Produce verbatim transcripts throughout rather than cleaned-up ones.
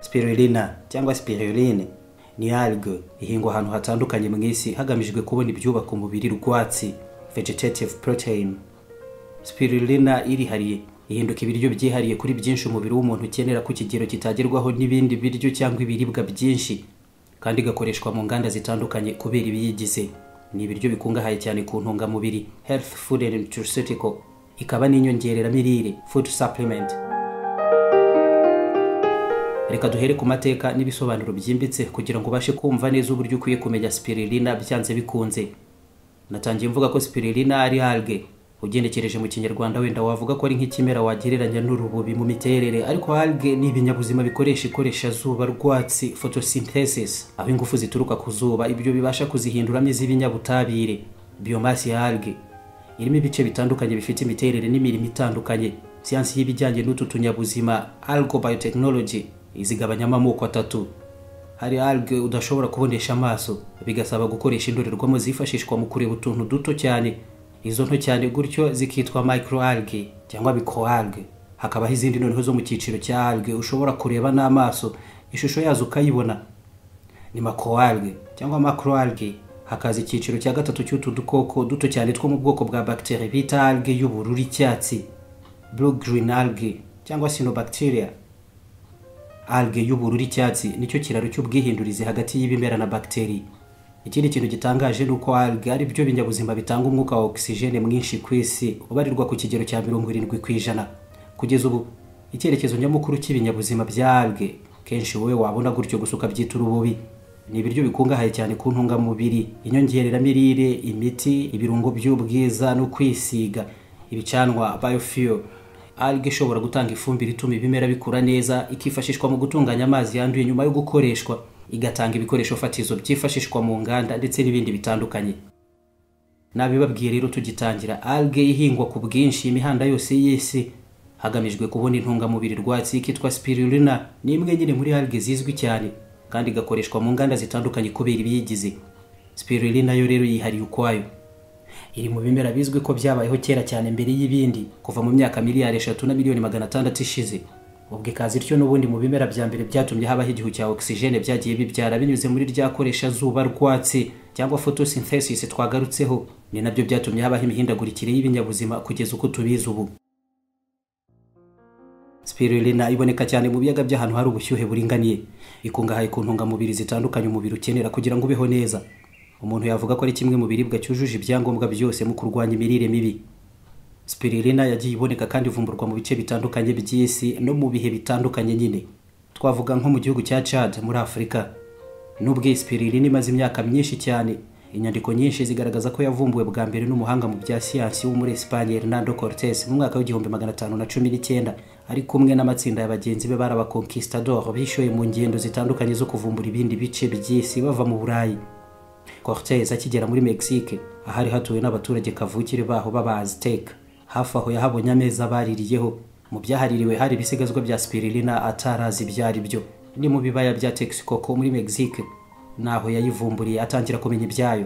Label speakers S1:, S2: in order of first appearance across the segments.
S1: Spirulina cyangwa spiruline ni algue ihingwa ahantu hatandukanye mu isi hagamijwe kubona ibyubaka umubiri rwatsi vegetative protein. Spirulina irihariye ihinduka ibiryo byihariye kuri byinshi umubiri w'umuntu ukenera ku kigero kitagerwaho n'ibindi biryo cyangwa ibiribwa byinshi, kandi gakoreshwa mu nganda zitandukanye kubera ibiyigize. Ni ibiryo bikungahaye cyane ku ntungamubiri health food and nutraceutical, ikaba n'inyongeramirire food supplement. Reka duhere ku mateka n'ibisobanuro byimbitse kugira ngo ubashe kumva neza uburyo ukwiye kumenya spirulina byanze bikunze. Natangiye mvuga ko spirulina ari algue. Ugenekereje mu kinyarwanda wenda wavuga ko ari nk'ikimera wagereranya n'urububi mu miterere, ariko algue ni ibinyabuzima bikoresha ikoresha zuba rwatsi photosynthesis, aho ingufu zituruka ku zuba ibyo bibasha kuzihinduramo iz'ibinyabutabire. Biomasse ya algue irimo ibice bitandukanye bifite imiterere n'imirimo itandukanye. Siyansi y'ibijyanye n'utu tunyabuzima algobiotechnology izigabanyamo amoko atatu. Hari algue udashobora kubonesha amaso, bigasaba gukoresha indorerwamo zifashishwa mu kureba utuntu duto cyane. Izo nto cyane gutyo zikitwa microalgae cyangwa microalgae. Hakabaho izindi noneho zo mu cyiciro cya algae ushobora kureba n'amaso ishusho yazo ukayibona, ni macroalgae cyangwa macroalgae. Hakaza icyiciro cya gatatu cy'utu dukoko duto cyane two mu bwoko bwa bacteria bita algae y'ubururu icyatsi, blue green algae cyangwa cyanobacteria. Algae y'ubururu icyatsi nicyo kiraro cy'ubwihindurize hagati y'ibimera na bakteri. Ikindi kintu gitangaje nuko algae ari byo binyabuzima bitanga umwuka wa oxygene mwinshi ku isi ubarirwa ku kigero cya mirongo irindwi ku ijana. Kugeza ubu icyerekezo nyamukuru cy'ibinyabuzima bya algae kenshi wowe wabona gutyo gusuka byita urububi. Ni ibiryo bikungahaye cyane ku ntungamubiri, inyongeramirire, imiti, ibirungo by'ubwiza no kwisiga, ibicanwa biofuel. Algae ishobora gutanga ifumbire ituma ibimera bikura neza, ikifashishwa mu gutunganya amazi yanduye nyuma yo gukoreshwa, igatanga ibikoresho fatizo byifashishwa mu nganda ndetse n'ibindi bitandukanye. Nabibabwiye rero tugitangira, algae ihingwa ku bwinshi imihanda yose y'isi hagamijwe kubona intungamubiri rwatsi ikitwa spirulina. Ni imwe nyine muri algae zizwi cyane kandi igakoreshwa mu nganda zitandukanye kubera ibiyigize. Spirulina yo rero yihariye ukwayo. Iri mu bimera bizwi ko byabayeho kera cyane mbere y'ibindi, kuva mu myaka miliyari eshatu na miliyoni magana atandatu ishize. Ubwo ikazi ityo n'ubundi mu bimera bya mbere byatumye habaho igihu cya oxygene byagiye bibyara binyuze muri ryakoresha zuba rwatsi cyangwa photosynthesis twagarutseho. Ni nabyo byatumye habaho imihindagurikire y'ibinyabuzima kugeza uko tubizi ubu. Spirulina iboneka cyane mu biyaga by'ahantu hari ubushyuhe buringaniye, ikungahaye ku ntungamubiri zitandukanye umubiri ukenera kugira ngo ubeho neza. Umuntu yavuga ko ari kimwe mu biribwa cyujuje ibyangombwa byose mu kurwanya imirire mibi. Spirulina yagiye iboneka kandi ivumburwa mu bice bitandukanye by'isi no mu bihe bitandukanye nyine. Twavuga nko mu gihugu cya Chad muri Afrika. Nubwo Spirulina imaze imyaka myinshi cyane, inyandiko nyinshi zigaragaza ko yavumbuwe bwa mbere n'umuhanga mu bya siyansi wo muri Espagne Hernando Cortés mu mwaka w'igihumbi magana atanu na cumi n'icyenda, ari kumwe n'amatsinda y'abagenzi be bari abaconquistador bishoye mu ngendo zitandukanye zo kuvumbura ibindi bice by'isi bava mu Burayi. Cortés akigera muri Mexique ahari hatuwe n'abaturage kavukire baho baba Aztec. Hafi aho yahabonye ameza baririyeho. Mu byahaririwe hari ibisigazwa bya spirulina atarazi byari byo. Ni mu bibaya bya Texcoco muri Mexique, naho yayivumburiye atangira kumenya ibyayo.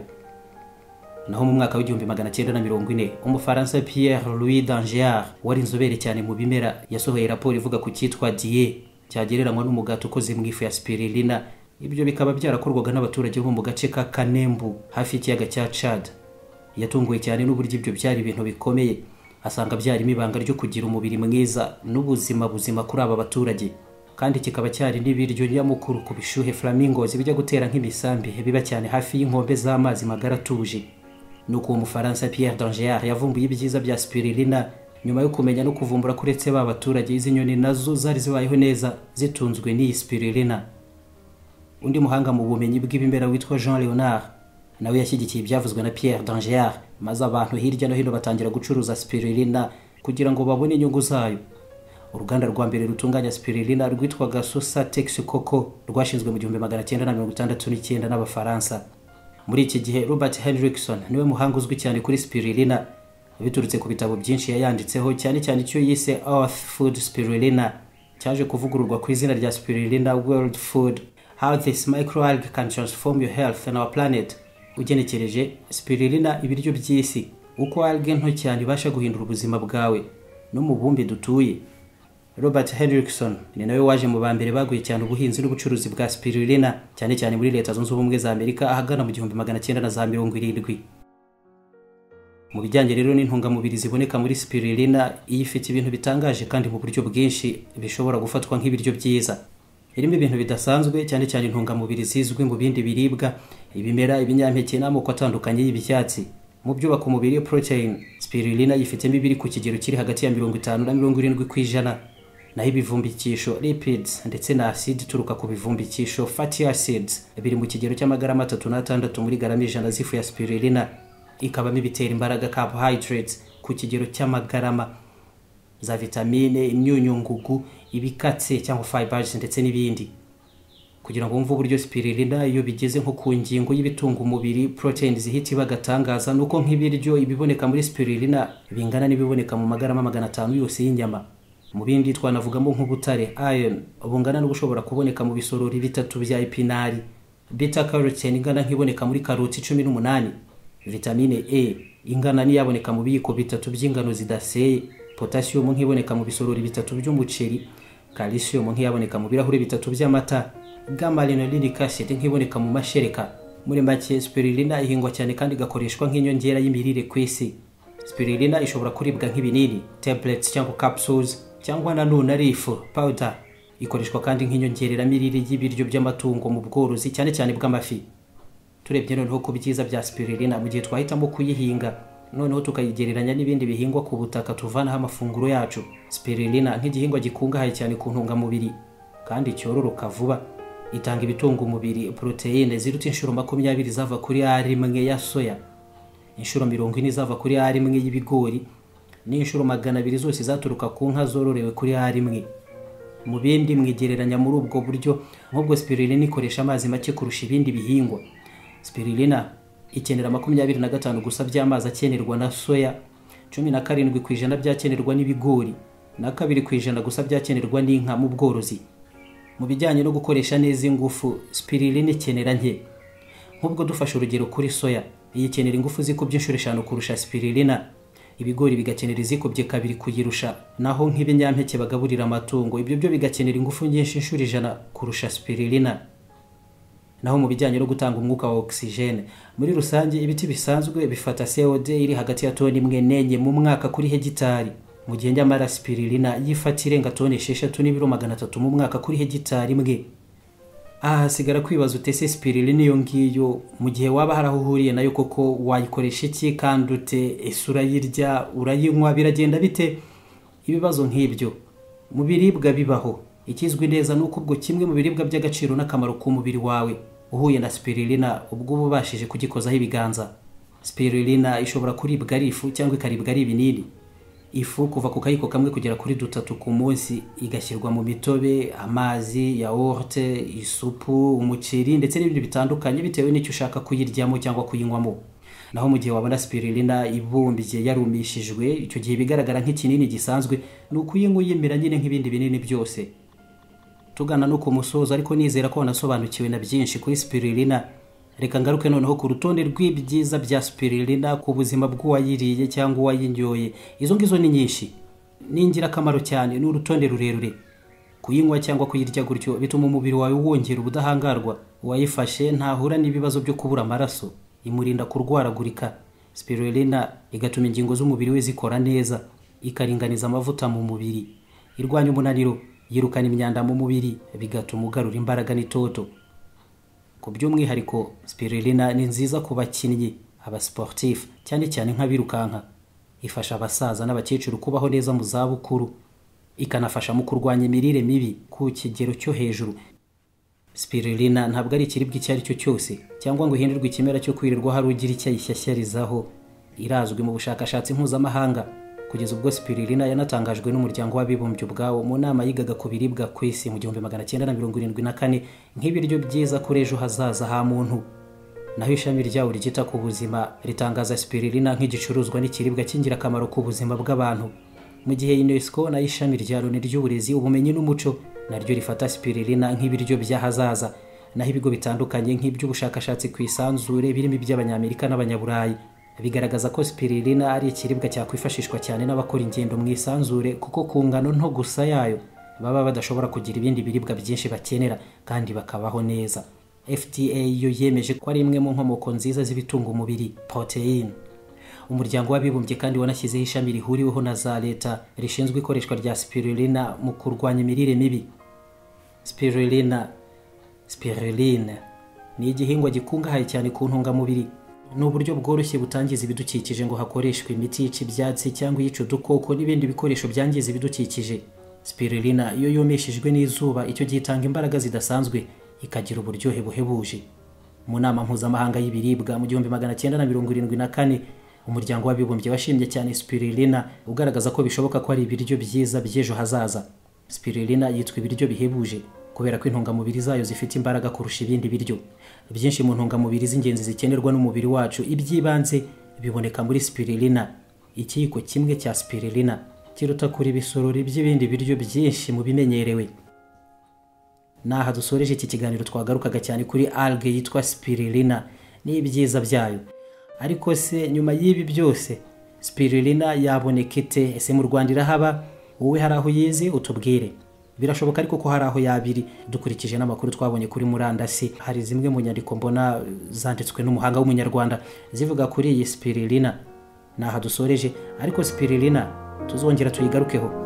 S1: Naho mu mwaka w'igihumbi magana cyenda na mirongo ine, Umufaransa Pierre Louis Dangiard wari inzobere cyane mu bimera yasohoye raporo ivuga ku cyitwa die cyagereranywa n'umugati ukoze mu ifu ya spirulina. Ibyo bikaba byarakorwaga n'abaturage bo mu gace ka Kanembu hafi y'ikiyaga cya Chad. Yatunguwe cyane n'uburyo ibyo byari ibintu bikomeye, asanga byarimo ibanga ryo kugira umubiri mwiza n'ubuzima buzima kuri aba baturage, kandi kikaba cyari n'ibiryo nyamukuru ku bishuhe flamingos bijya gutera nk'imisambi biba cyane hafi y'inkombe z'amazi magara atuje. Nuko uwo Mufaransa Pierre Dangiard yavumbuye ibyiza bya spirulina nyuma yo kumenya no kuvumbura kuretse ba baturage izi nyoni nazo zari zibayeho neza zitunzwe n'iyi spirulina. Undi muhanga mu bumenyi bw'ibimera witwa Jean Leonard nawe yashyigikiye ibyavuzwe na Pierre Dangiard, maze abantu hirya no hino batangira gucuruza spirulina kugira ngo babone inyungu zayo. Uruganda rwa mbere rutunganya spirulina rwitwaga Sosa Texcoco rwashinzwe mu gihumbi magana cyenda na mirongo itandatu n'icyenda n'Abafaransa. Muri iki gihe Robert Hendrickson niwe muhanga uzwi cyane kuri spirulina, biturutse ku bitabo byinshi yayanditseho, cyane cyane icyo yise Earth Food Spirulina cyaje kuvugururwa ku izina rya Spirulina World Food, How this microalgae can transform your health and our planet. Ugenekereje, spirulina ibiryo by'isi, uko algae nto cyane ibasha guhindura ubuzima bwawe no mu bumbi dutuye. Robert Hendrickson ni nawe waje mu bambere baguye cyane ubuhinzi n'ubucuruzi bwa spirulina cyane cyane muri Leta Zunze Ubumwe za Amerika ahagana mu gihumbi magana cyenda na za mirongo irindwi. Mu bijyanye rero n'intungamubiri ziboneka muri spirulina, iyi ifite ibintu bitangaje kandi mu buryo bwinshi bishobora gufatwa nk'ibiryo byiza. Irimo ibintu bidasanzwe cyane cyane intungamubiri zizwi mu bindi biribwa, ibimera, ibinyampeke n'amoko atandukanye y'ibyatsi. Mu byubaka umubiri protein, spirulina yifitemo ibiri ku kigero kiri hagati ya mirongo itanu na mirongo irindwi ku ijana. Naho ibivumbikisho lipids ndetse na acid ituruka ku bivumbikisho fatty acids biri mu kigero cy'amagarama atatu n'atandatu muri garama ijana z'ifu ya spirulina. Ikabamo ibitera imbaraga carbohydrates ku kigero cy'amagarama, za vitamine, imyunyu ngugu, ibikatse cyangwa fibers ndetse n'ibindi. Kugira ngo wumve uburyo spirulina iyo bigeze nko ku ngingo y'ibitunga umubiri protein zihita bagatangaza nuko nk'ibiryo ibiboneka muri spirulina bingana n'ibiboneka mu magarama magana atanu yose y'inyama. Mu bindi twanavugamo nk'ubutare iron bungana n'ubushobora kuboneka mu bisorori bitatu bya epinari, beta carotene ingana nk'iboneka muri karoti cumi n'umunani, vitamine A ingana n'iyaboneka mu biyiko bitatu by'ingano zidaseye, potassium nk'iboneka mu bisorori bitatu by'umuceri, calcium nk'iyaboneka mu birahure bitatu by'amata, Gamma-linolinic acid nk'iboneka mu mashereka. Muri make spirulina ihingwa cyane kandi gakoreshwa nk'inyongera y'imirire ku isi. Spirulina ishobora kuribwa nk'ibinini, tablets cyangwa capsules, cyangwa na none ari ifu powder. Ikoreshwa kandi nk'inyongerera mirire y'ibiryo by'amatungo mu bworozi cyane cyane bw'amafi. Turebye noneho ku byiza bya spirulina mu gihe twahitamo kuyihinga, noneho tukayigereranya n'ibindi bihingwa ku butaka tuvanaho amafunguro yacu. Spirulina nk'igihingwa gikungahaye cyane ku ntungamubiri kandi cyororoka vuba. Itanga ibitunga umubiri proteine ziruta inshuro makumyabiri zava kuri A rimwe ya soya, inshuro mirongo ine zava kuri A rimwe y'ibigori, n'inshuro magana abiri zose zaturuka ku nka zororewe kuri A rimwe. Mu bindi mwigereranya muri ubwo buryo, nk'ubwo spirulina ikoresha amazi make kurusha ibindi bihingwa. Spirulina ikenera makumyabiri na gatanu gusa by'amazi akenerwa na soya, cumi na karindwi ku ijana byakenerwa n'ibigori, na kabiri ku ijana gusa byakenerwa n'inka mu bworozi. Mu bijyanye no gukoresha neza ingufu, spirulina ikenera nke. Nk'ubwo dufashe urugero kuri soya, iyi ikenera ingufu zikubye inshuro eshanu kurusha spirulina. Ibigori bigakenera izikubye kabiri kuyirusha, naho nk'ibinyampeke bagaburira amatungo ibyo byo bigakenera ingufu nyinshi inshuro ijana kurusha spirulina. Naho mu bijyanye no gutanga umwuka wa oxygene, muri rusange ibiti bisanzwe bifata C O two iri hagati ya toni imwe n'enye mu mwaka kuri hegitari, mu gihe nyamara spirulina yifata irenga toni esheshatu n'ibiro magana atatu mu mwaka kuri hegitari imwe. Aha hasigara kwibaza utese spirulina iyo ngiyo mu gihe waba hari aho uhuriye nayo koko wayikoresha iki kandi ute, ese urayirya, urayinywa, biragenda bite? Ibibazo nk'ibyo mu biribwa bibaho. Ikizwi neza nuko ubwo kimwe mu biribwa by'agaciro n'akamaro ku mubiri wawe uhuye na spirulina ubwo ubashije kugikozaho ibiganza. Spirulina ishobora kuribwa ari ifu cyangwa ikaribwa ari ibinini. Ifu kuva ku kayiko kamwe kugera kuri dutatu ku munsi, igashyirwa mu mitobe, amazi, yaourte, isupu, umuceri ndetse n'ibindi bitandukanye bitewe n'icyo ushaka kuyiryamo cyangwa kuyinywamo. Naho mu gihe wabona spirulina ibumbye yarumishijwe, icyo gihe bigaragara nk'ikinini gisanzwe, ni ukuyinywa uyimira nyine nk'ibindi binini byose. Tugana no ku musozo, ariko nizera ko wanasobanukiwe na byinshi kuri spirulina. Reka ngaruke noneho ku rutonde rw'ibyiza bya spirulina ku buzima bw'uwayiriye cyangwa uwayinyoye. Izo ngizo ni nyinshi, ni ingirakamaro cyane, ni urutonde rurerure. Kuyinywa cyangwa kuyirya gutyo bituma umubiri wawe wongera ubudahangarwa. Uwayifashe ntahura n'ibibazo byo kubura amaraso, imurinda kurwaragurika. Spirulina igatuma ingingo z'umubiri we zikora neza, ikaringaniza amavuta mu mubiri, irwanya umunaniro, yirukana imyanda mu mubiri, bigatuma ugarura imbaraga n'itoto. Ku by'umwihariko spirulina ni nziza ku bakinnyi, aba sportif, cyane cyane nk'abirukanka. Ifasha abasaza n'abakecuru kubaho neza mu zabukuru, ikanafasha mu kurwanya imirire mibi ku kigero cyo hejuru. Spirulina ntabwo ari ikiribwa icyo ari cyo cyose cyangwa ngo hindirwe ikimera cyo kwirirwa hari ugira icyo ayishyashyarizaho. Irazwi mu bushakashatsi mpuzamahanga kugeza ubwo spirulina yanatangajwe n'umuryango w'abibumbye ubwawo mu nama yigaga ku biribwa ku isi mu gihumbi magana cyenda na mirongo irindwi na kane nk'ibiryo byiza kuri ejo hazaza ha muntu. Naho ishami ryawo ryita ku buzima ritangaza spirulina nk'igicuruzwa n'ikiribwa cy'ingirakamaro ku buzima bw'abantu, mu gihe UNESCO na ishami rya Loni ry'uburezi, ubumenyi n'umuco naryo rifata spirulina nk'ibiryo by'ahazaza. Naho ibigo bitandukanye nk'iby'ubushakashatsi ku isanzure birimo iby'abanyamerika n'abanyaburayi bigaragaza ko spirulina ari ikiribwa cyakwifashishwa cyane n'abakora ingendo mu isanzure kuko ku ngano nto gusa yayo baba badashobora kugira ibindi biribwa byinshi bakenera kandi bakabaho neza. F D A yo yemeje ko ari imwe mu nkomoko nziza z'ibitunga umubiri, protein. Umuryango w'abibumbye kandi wanashyizeho ishami rihuriweho na za leta rishinzwe ikoreshwa rya spirulina mu kurwanya imirire mibi. Spirulina spirulina ni igihingwa gikungahaye cyane ku ntungamubiri. Ni uburyo bworoshye butangiza ibidukikije ngo hakoreshwe imiti yica ibyatsi cyangwa yica udukoko n'ibindi bikoresho byangiza ibidukikije. Spirulina iyo yomeshejwe n'izuba icyo gitanga imbaraga zidasanzwe ikagira uburyohe buhebuje. Mu nama mpuzamahanga y'ibiribwa mu gihumbi magana cyenda na mirongo irindwi na kane umuryango w'abibumbye washimye cyane spirulina ugaragaza ko bishoboka ko ari ibiryo byiza by'ejo hazaza. Spirulina yitwa ibiryo bihebuje kubera ko intungamubiri zayo zifite imbaraga kurusha ibindi biryo. Byinshi mu ntungamubiri z'ingenzi zikenerwa n'umubiri wacu iby'ibanze biboneka muri spirulina. Ikiyiko kimwe cya spirulina kiruta kuri ibisorori by'ibindi biryo byinshi mu bimenyerewe. Naha dusoreje iki kiganiro twagarukaga cyane kuri alge yitwa spirulina n'ibyiza byayo. Ariko se nyuma y'ibi byose spirulina yaboneka ite? Ese mu Rwanda irahaba? Wowe hari aho yize utubwire. Birashoboka ariko ko hari aho yabiri dukurikije n'amakuru twabonye kuri murandasi. Hari zimwe mu nyandiko mbona zanditswe n'umuhanga w'umunyarwanda zivuga kuri iyi spirulina. Naha dusoreje ariko spirulina tuzongera tuyigarukeho.